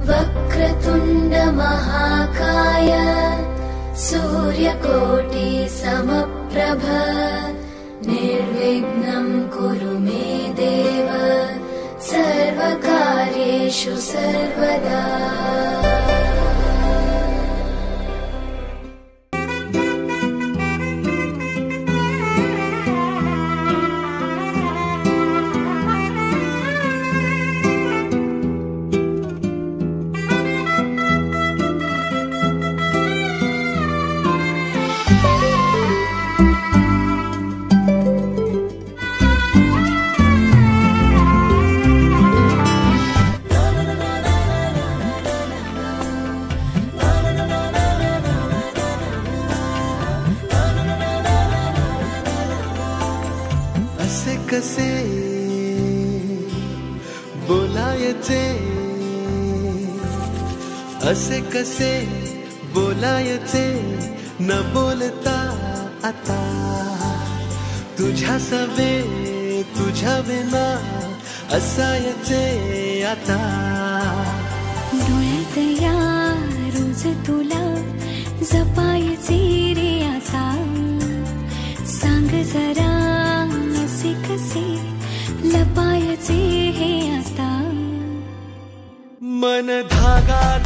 वक्रतुण्ड महाकाय सूर्यकोटि समप्रभ निर्विघ्नं कुरु मे देव सर्वकार्येषु सर्वदा। कसे बोलायचे, असे कसे बोलायचे न बोलता आता, तुझ्या सवे तुझ्या विना असायचे आता। डोळ्यात या रोज तुला जपायचे रे आता, सांग जरा असे कसे लपायचे हे आता। मन धागा